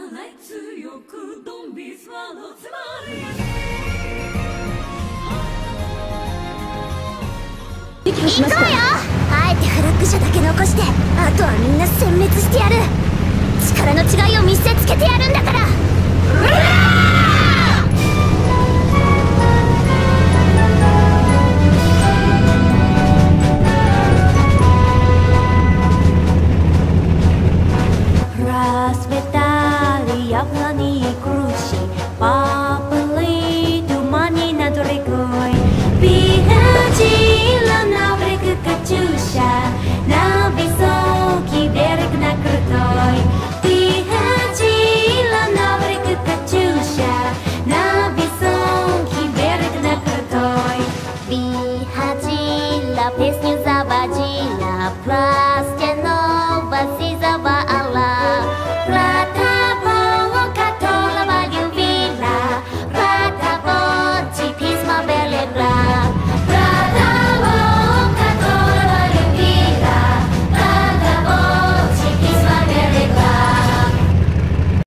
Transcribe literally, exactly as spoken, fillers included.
行こうよ。あえてフラッグ社だけ残して、あとはみんな殲滅してやる。